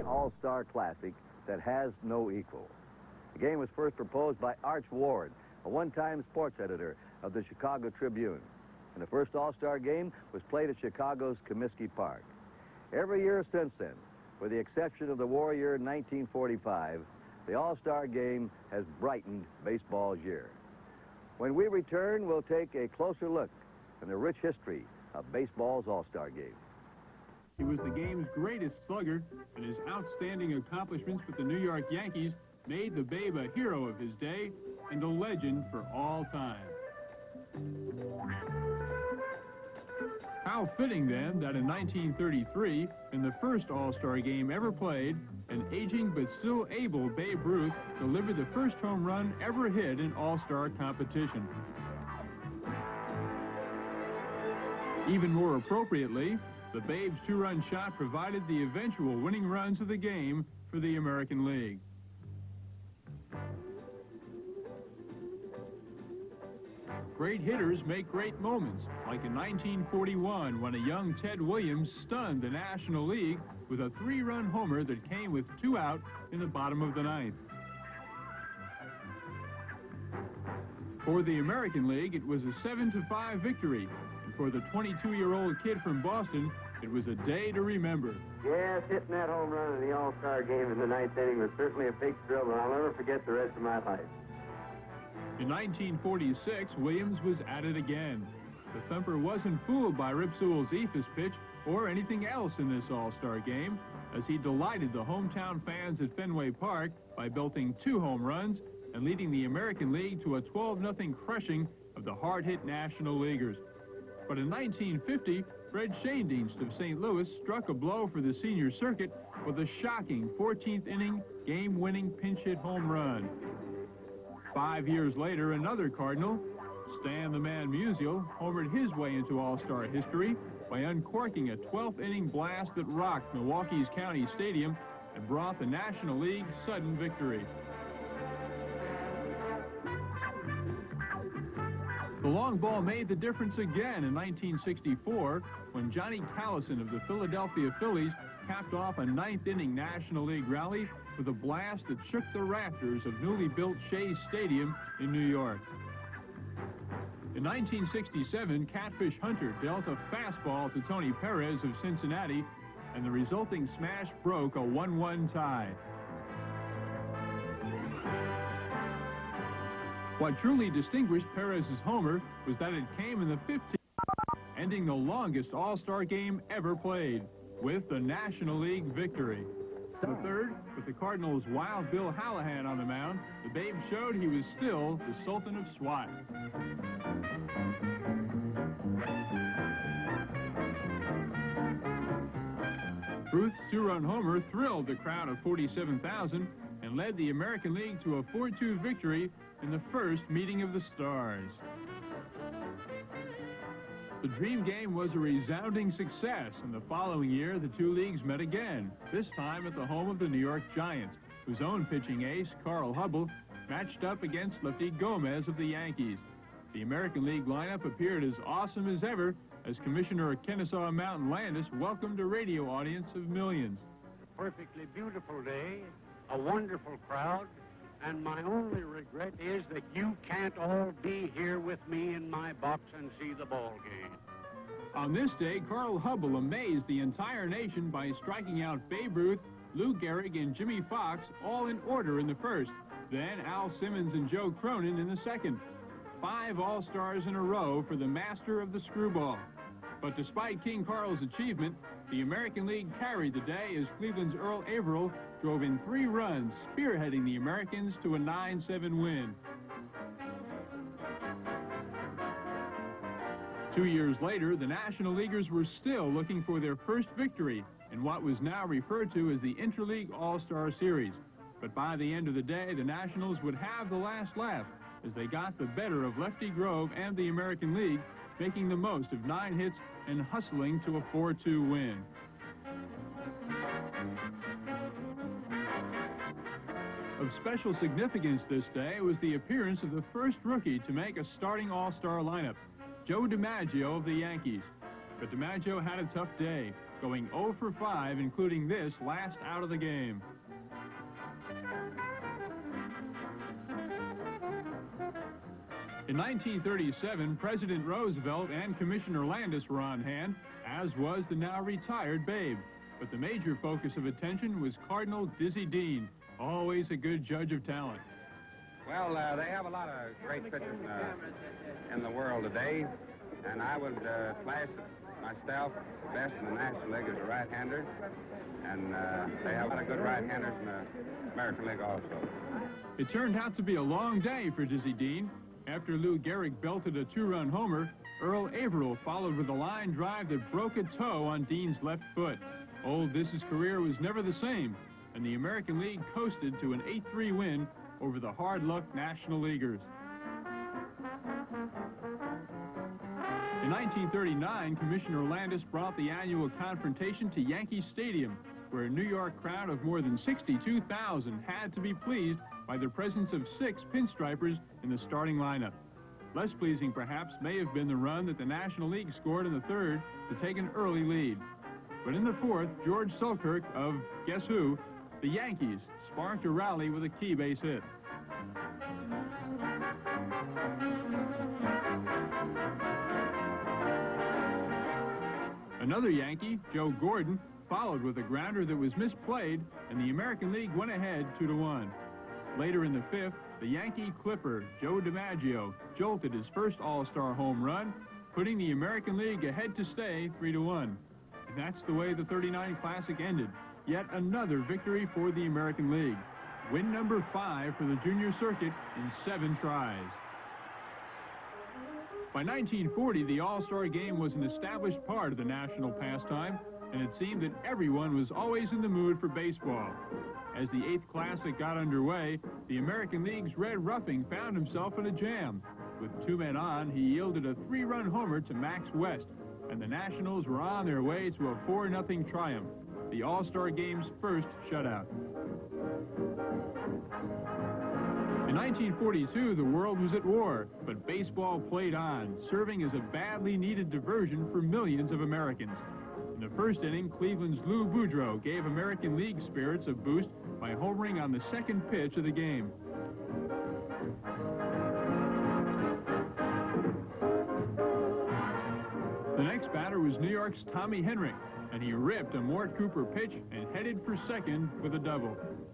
All-Star Classic that has no equal. The game was first proposed by Arch Ward, a one-time sports editor of the Chicago Tribune. And the first All-Star Game was played at Chicago's Comiskey Park. Every year since then, with the exception of the war year 1945, the All-Star Game has brightened baseball's year. When we return, we'll take a closer look at the rich history of baseball's All-Star Game. He was the game's greatest slugger, and his outstanding accomplishments with the New York Yankees made the Babe a hero of his day and a legend for all time. How fitting, then, that in 1933, in the first All-Star Game ever played, an aging but still able Babe Ruth delivered the first home run ever hit in All-Star competition. Even more appropriately, the Babe's two-run shot provided the eventual winning runs of the game for the American League. Great hitters make great moments, like in 1941 when a young Ted Williams stunned the National League with a three-run homer that came with 2 out in the bottom of the ninth. For the American League, it was a 7-5 victory, and for the 22-year-old kid from Boston, it was a day to remember. Yes, hitting that home run in the All-Star Game in the ninth inning was certainly a big thrill, and I'll never forget the rest of my life. In 1946, Williams was at it again. The Thumper wasn't fooled by Rip Sewell's eephus pitch or anything else in this All-Star Game, as he delighted the hometown fans at Fenway Park by belting 2 home runs and leading the American League to a 12-0 crushing of the hard-hit National Leaguers. But in 1950, Fred Schoendienst of St. Louis struck a blow for the senior circuit with a shocking 14th inning game-winning pinch-hit home run. 5 years later, another Cardinal, Stan the Man Musial, homered his way into All-Star history by uncorking a 12th inning blast that rocked Milwaukee's County Stadium and brought the National League sudden victory. The long ball made the difference again in 1964 when Johnny Callison of the Philadelphia Phillies capped off a 9th inning National League rally with a blast that shook the rafters of newly built Shea Stadium in New York. In 1967, Catfish Hunter dealt a fastball to Tony Perez of Cincinnati, and the resulting smash broke a 1-1 tie. What truly distinguished Perez's homer was that it came in the 15th, ending the longest All-Star Game ever played, with the National League victory. The third, with the Cardinals' Wild Bill Hallahan on the mound, the Babe showed he was still the Sultan of SWAT. Ruth's 2-run homer thrilled the crowd of 47,000 and led the American League to a 4-2 victory in the first meeting of the stars. The Dream Game was a resounding success, and the following year the two leagues met again, this time at the home of the New York Giants, whose own pitching ace, Carl Hubbell, matched up against Lefty Gomez of the Yankees. The American League lineup appeared as awesome as ever as Commissioner Kennesaw Mountain Landis welcomed a radio audience of millions. Perfectly beautiful day, a wonderful crowd, and my only regret is that you can't all be here with me in my box and see the ball game. On this day, Carl Hubbell amazed the entire nation by striking out Babe Ruth, Lou Gehrig, and Jimmy Fox all in order in the first, then Al Simmons and Joe Cronin in the second. 5 All-Stars in a row for the master of the screwball. But despite King Carl's achievement, the American League carried the day as Cleveland's Earl Averill drove in 3 runs, spearheading the Americans to a 9-7 win. 2 years later, the National Leaguers were still looking for their first victory in what was now referred to as the Interleague All-Star Series. But by the end of the day, the Nationals would have the last laugh as they got the better of Lefty Grove and the American League, making the most of 9 hits and hustling to a 4-2 win. Of special significance this day was the appearance of the first rookie to make a starting All-Star lineup, Joe DiMaggio of the Yankees. But DiMaggio had a tough day. going 0 for 5, including this last out of the game. In 1937, President Roosevelt and Commissioner Landis were on hand, as was the now retired Babe. But the major focus of attention was Cardinal Dizzy Dean, always a good judge of talent. Well, they have a lot of great pitchers in the world today, and I would class myself best in the National League as a right-hander, and they have a lot of good right-handers in the American League also. It turned out to be a long day for Dizzy Dean. After Lou Gehrig belted a 2-run homer, Earl Averill followed with a line drive that broke a toe on Dean's left foot. Old Dizzy's career was never the same, and the American League coasted to an 8-3 win over the hard-luck National Leaguers. In 1939, Commissioner Landis brought the annual confrontation to Yankee Stadium, where a New York crowd of more than 62,000 had to be pleased by the presence of 6 pinstripers in the starting lineup. Less pleasing, perhaps, may have been the run that the National League scored in the third to take an early lead. But in the fourth, George Selkirk of Guess Who, the Yankees, sparked a rally with a key base hit. Another Yankee, Joe Gordon, followed with a grounder that was misplayed, and the American League went ahead 2-1. Later in the fifth, the Yankee Clipper, Joe DiMaggio, jolted his first All-Star home run, putting the American League ahead to stay 3-1. And that's the way the '39 Classic ended. Yet another victory for the American League. Win number 5 for the junior circuit in 7 tries. By 1940, the All-Star Game was an established part of the national pastime, and it seemed that everyone was always in the mood for baseball. As the 8th Classic got underway, the American League's Red Ruffing found himself in a jam. With 2 men on, he yielded a 3-run homer to Max West, and the Nationals were on their way to a 4-0 triumph, the All-Star Game's first shutout. In 1942, the world was at war, but baseball played on, serving as a badly needed diversion for millions of Americans. In the first inning, Cleveland's Lou Boudreau gave American League spirits a boost by homering on the second pitch of the game. The next batter was New York's Tommy Henrich, and he ripped a Mort Cooper pitch and headed for second with a double.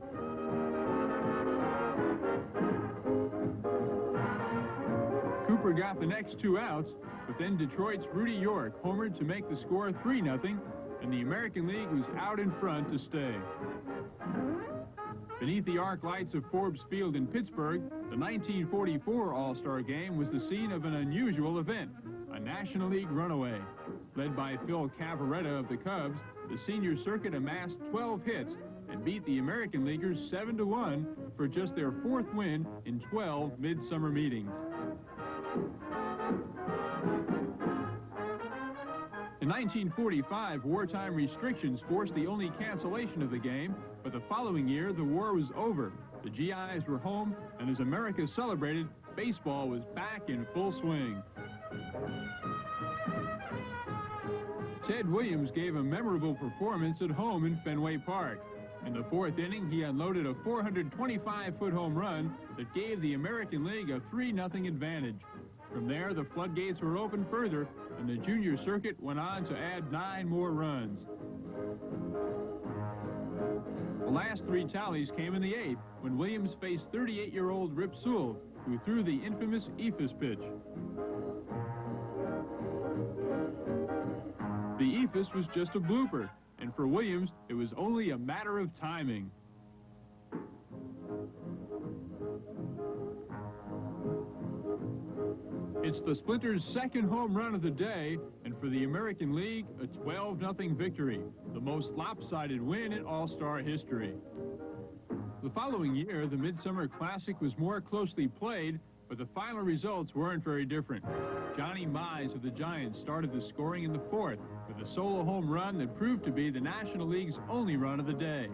Cooper got the next 2 outs, but then Detroit's Rudy York homered to make the score 3-0, and the American League was out in front to stay. Beneath the arc lights of Forbes Field in Pittsburgh, the 1944 All-Star Game was the scene of an unusual event, a National League runaway. Led by Phil Cavaretta of the Cubs, the senior circuit amassed 12 hits and beat the American Leaguers 7-1 for just their 4th win in 12 midsummer meetings. In 1945, wartime restrictions forced the only cancellation of the game, but the following year, the war was over. The GIs were home, and as America celebrated, baseball was back in full swing. Ted Williams gave a memorable performance at home in Fenway Park. In the 4th inning, he unloaded a 425-foot home run that gave the American League a 3-0 advantage. From there, the floodgates were opened further, and the junior circuit went on to add 9 more runs. The last 3 tallies came in the 8th, when Williams faced 38-year-old Rip Sewell, who threw the infamous Ephus pitch. The Ephus was just a blooper, and for Williams, it was only a matter of timing. It's the Splinters' 2nd home run of the day, and for the American League, a 12-0 victory, the most lopsided win in All-Star history. The following year, the Midsummer Classic was more closely played, but the final results weren't very different. Johnny Mize of the Giants started the scoring in the 4th with a solo home run that proved to be the National League's only run of the day.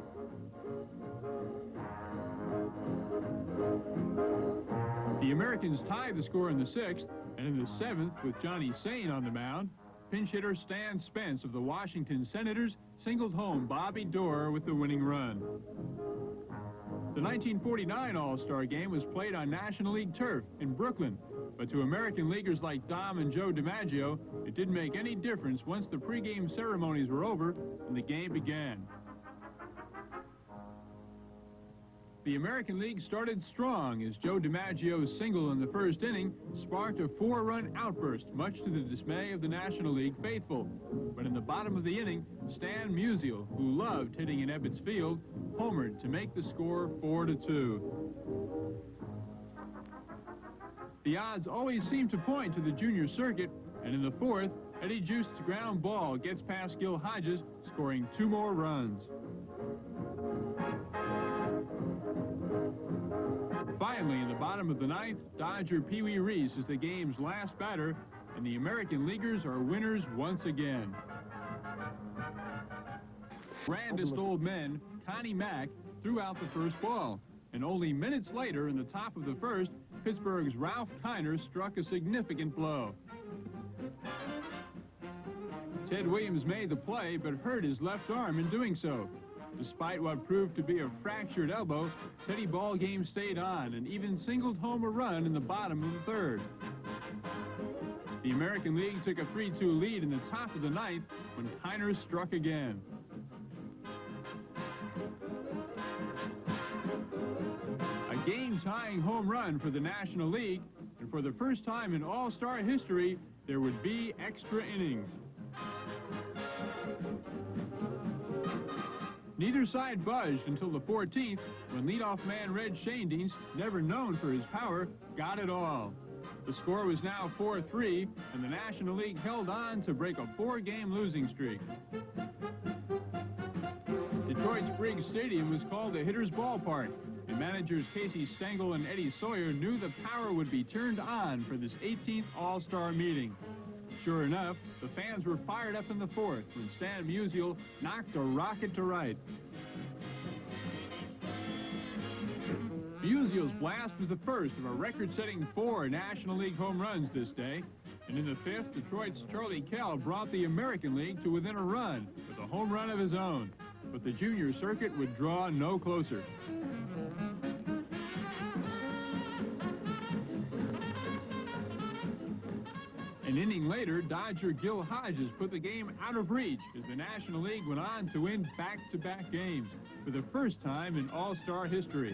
The Americans tied the score in the 6th, and in the 7th, with Johnny Sain on the mound, pinch hitter Stan Spence of the Washington Senators singled home Bobby Doerr with the winning run. The 1949 All-Star Game was played on National League turf in Brooklyn, but to American leaguers like Dom and Joe DiMaggio, it didn't make any difference once the pregame ceremonies were over and the game began. The American League started strong as Joe DiMaggio's single in the first inning sparked a 4-run outburst, much to the dismay of the National League faithful. But in the bottom of the inning, Stan Musial, who loved hitting in Ebbets Field, homered to make the score 4-2. The odds always seem to point to the junior circuit, and in the fourth, Eddie Juist's ground ball gets past Gil Hodges, scoring 2 more runs. Finally, in the bottom of the ninth, Dodger Pee Wee Reese is the game's last batter, and the American Leaguers are winners once again. Grandest old men, Connie Mack, threw out the first ball, and only minutes later, in the top of the first, Pittsburgh's Ralph Kiner struck a significant blow. Ted Williams made the play, but hurt his left arm in doing so. Despite what proved to be a fractured elbow, Teddy Ballgame stayed on and even singled home a run in the bottom of the third. The American League took a 3-2 lead in the top of the ninth when Kiner struck again. A game-tying home run for the National League, and for the first time in All-Star history, there would be extra innings. Neither side budged until the 14th, when leadoff man Red Schoendienst, never known for his power, got it all. The score was now 4-3, and the National League held on to break a 4-game losing streak. Detroit's Briggs Stadium was called the Hitter's Ballpark, and managers Casey Stengel and Eddie Sawyer knew the power would be turned on for this 18th All-Star meeting. Sure enough, the fans were fired up in the fourth when Stan Musial knocked a rocket to right. Musial's blast was the first of a record-setting 4 National League home runs this day, and in the fifth, Detroit's Charlie Kell brought the American League to within a run with a home run of his own. But the junior circuit would draw no closer. An inning later, Dodger Gil Hodges put the game out of reach as the National League went on to win back-to-back games for the first time in All-Star history.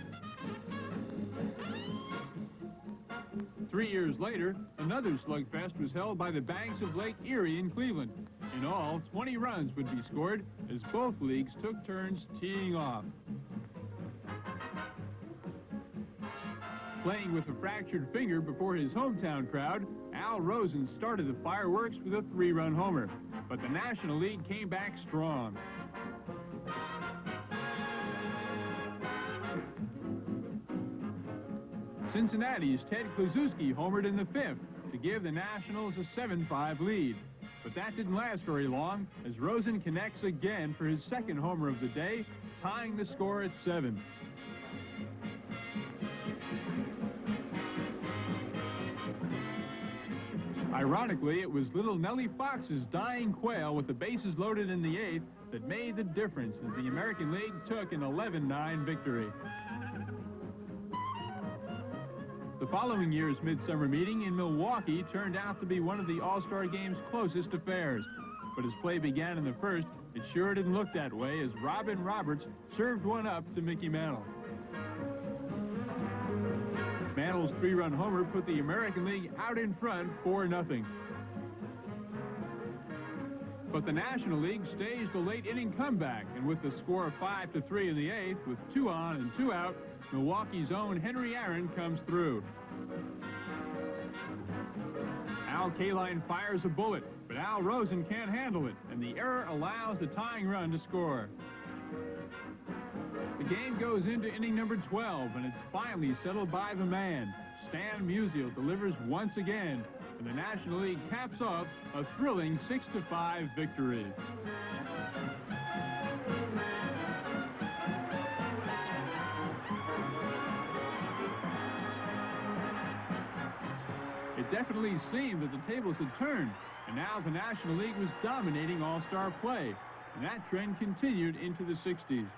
3 years later, another slugfest was held by the banks of Lake Erie in Cleveland. In all, 20 runs would be scored as both leagues took turns teeing off. Playing with a fractured finger before his hometown crowd, Al Rosen started the fireworks with a 3-run homer, but the National League came back strong. Cincinnati's Ted Kluszewski homered in the fifth to give the Nationals a 7-5 lead, but that didn't last very long as Rosen connects again for his second homer of the day, tying the score at 7. Ironically, it was little Nellie Fox's dying quail with the bases loaded in the 8th that made the difference as the American League took an 11-9 victory. The following year's midsummer meeting in Milwaukee turned out to be one of the All-Star Game's closest affairs. But as play began in the first, it sure didn't look that way as Robin Roberts served one up to Mickey Mantle. Mantle's 3-run homer put the American League out in front 4-0. But the National League staged a late-inning comeback, and with the score of 5-3 in the 8th, with 2 on and 2 out, Milwaukee's own Henry Aaron comes through. Al Kaline fires a bullet, but Al Rosen can't handle it, and the error allows the tying run to score. The game goes into inning number 12, and it's finally settled by the man. Stan Musial delivers once again, and the National League caps off a thrilling 6-5 victory. It definitely seemed that the tables had turned, and now the National League was dominating All-Star play, and that trend continued into the 60s.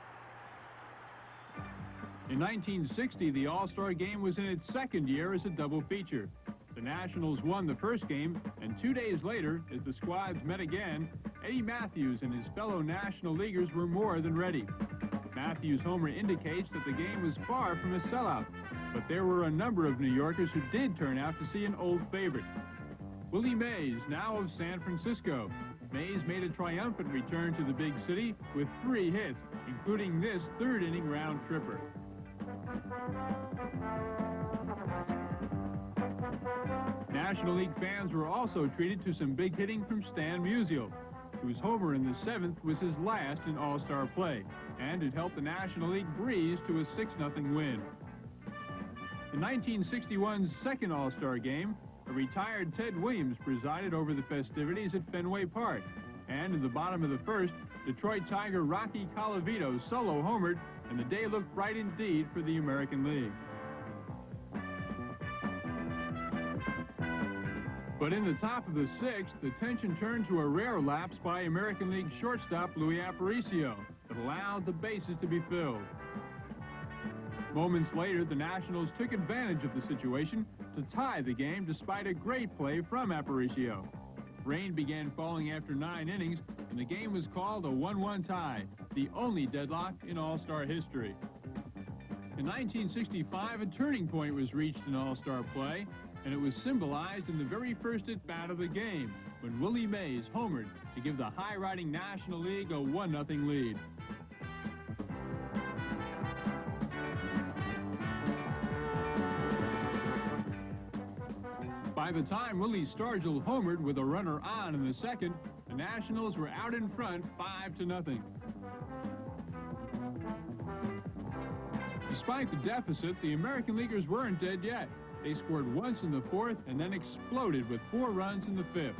In 1960, the All-Star Game was in its second year as a double feature. The Nationals won the first game, and 2 days later, as the squads met again, Eddie Matthews and his fellow National Leaguers were more than ready. Matthews' homer indicates that the game was far from a sellout, but there were a number of New Yorkers who did turn out to see an old favorite. Willie Mays, now of San Francisco. Mays made a triumphant return to the big city with 3 hits, including this third-inning round tripper. National League fans were also treated to some big hitting from Stan Musial, whose homer in the 7th was his last in All-Star play, and it helped the National League breeze to a 6-0 win. In 1961's second All-Star Game, a retired Ted Williams presided over the festivities at Fenway Park, and in the bottom of the first, Detroit Tiger Rocky Colavito solo homered, and the day looked bright indeed for the American League. But in the top of the 6th, the tension turned to a rare lapse by American League shortstop Louis Aparicio that allowed the bases to be filled. Moments later, the Nationals took advantage of the situation to tie the game despite a great play from Aparicio. Rain began falling after 9 innings, and the game was called a 1-1 tie, the only deadlock in All-Star history. In 1965, a turning point was reached in All-Star play, and it was symbolized in the very first at-bat of the game, when Willie Mays homered to give the high-riding National League a 1-0 lead. By the time Willie Stargell homered with a runner on in the 2nd, the Nationals were out in front 5-0. Despite the deficit, the American Leaguers weren't dead yet. They scored once in the 4th and then exploded with 4 runs in the 5th.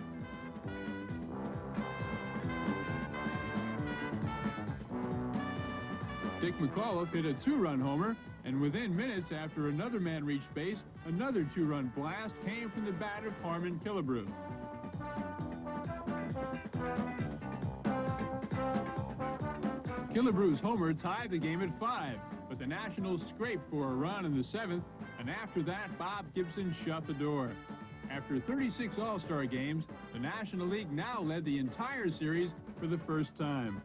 Dick McAuliffe hit a 2-run homer, and within minutes after another man reached base, another 2-run blast came from the bat of Harmon Killebrew. Killebrew's homer tied the game at 5, but the Nationals scraped for a run in the 7th, and after that, Bob Gibson shut the door. After 36 All-Star games, the National League now led the entire series for the first time.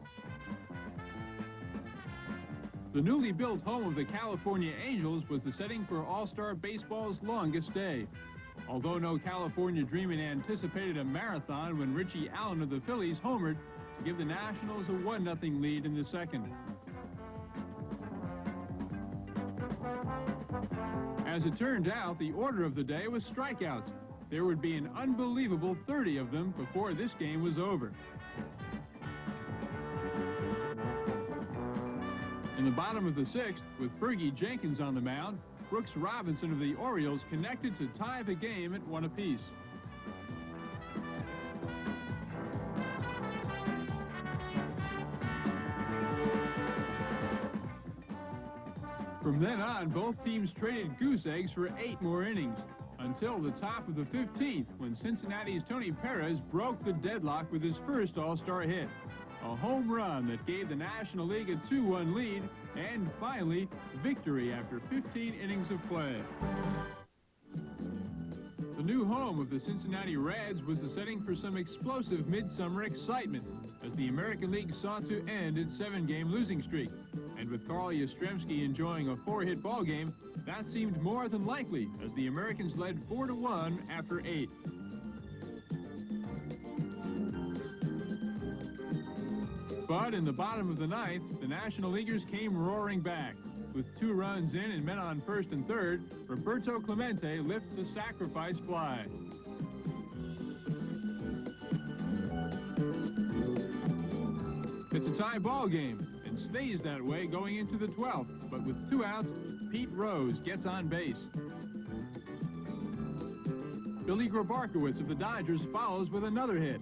The newly built home of the California Angels was the setting for All-Star Baseball's longest day. Although no California Dreamin' anticipated a marathon when Richie Allen of the Phillies homered to give the Nationals a 1-0 lead in the 2nd. As it turned out, the order of the day was strikeouts. There would be an unbelievable 30 of them before this game was over. In the bottom of the 6th, with Fergie Jenkins on the mound, Brooks Robinson of the Orioles connected to tie the game at 1 apiece. From then on, both teams traded goose eggs for 8 more innings, until the top of the 15th, when Cincinnati's Tony Perez broke the deadlock with his first All-Star hit. A home run that gave the National League a 2-1 lead, and finally, victory after 15 innings of play. The new home of the Cincinnati Reds was the setting for some explosive midsummer excitement, as the American League sought to end its 7-game losing streak. And with Carl Yastrzemski enjoying a 4-hit ballgame, that seemed more than likely, as the Americans led 4-1 after 8. But in the bottom of the 9th, the National Leaguers came roaring back. With 2 runs in and men on 1st and 3rd, Roberto Clemente lifts a sacrifice fly. It's a tie ball game and stays that way going into the 12th, but with 2 outs, Pete Rose gets on base. Billy Grabarkowitz of the Dodgers follows with another hit.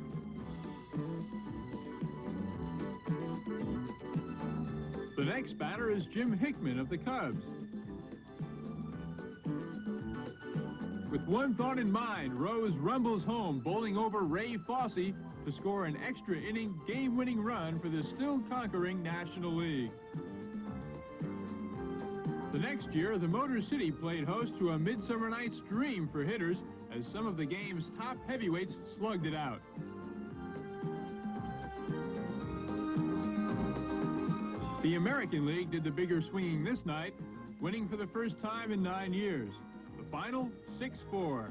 The next batter is Jim Hickman of the Cubs. With one thought in mind, Rose rumbles home, bowling over Ray Fosse to score an extra inning game-winning run for the still conquering National League. The next year, the Motor City played host to a Midsummer Night's Dream for hitters as some of the game's top heavyweights slugged it out. The American League did the bigger swinging this night, winning for the first time in 9 years. The final, 6-4.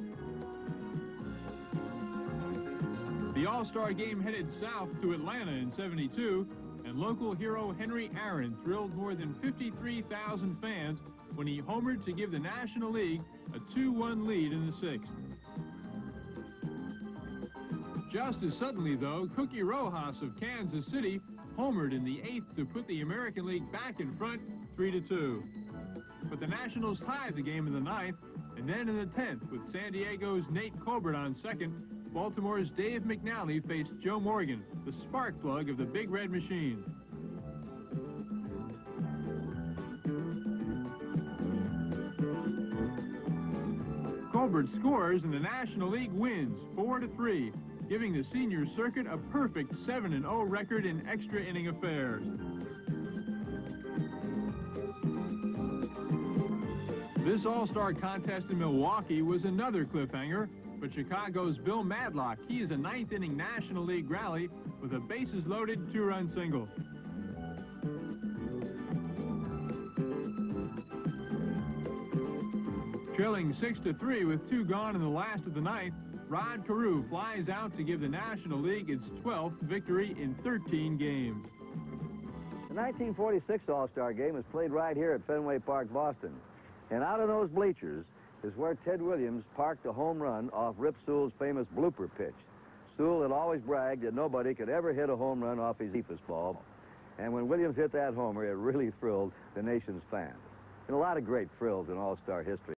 The All-Star Game headed south to Atlanta in '72, and local hero Henry Aaron thrilled more than 53,000 fans when he homered to give the National League a 2-1 lead in the sixth. Just as suddenly, though, Cookie Rojas of Kansas City homered in the eighth to put the American League back in front, 3-2. But the Nationals tied the game in the ninth, and then in the 10th, with San Diego's Nate Colbert on second, Baltimore's Dave McNally faced Joe Morgan, the spark plug of the Big Red Machine. Colbert scores and the National League wins 4-3, giving the senior circuit a perfect 7-0 record in extra inning affairs. This All-Star contest in Milwaukee was another cliffhanger, but Chicago's Bill Madlock keys a ninth-inning National League rally with a bases-loaded two-run single. Trailing 6-3 with 2 gone in the last of the ninth, Rod Carew flies out to give the National League its 12th victory in 13 games. The 1946 All-Star Game is played right here at Fenway Park, Boston. And out of those bleachers is where Ted Williams parked a home run off Rip Sewell's famous blooper pitch. Sewell had always bragged that nobody could ever hit a home run off his eephus ball. And when Williams hit that homer, it really thrilled the nation's fans. And a lot of great thrills in All-Star history.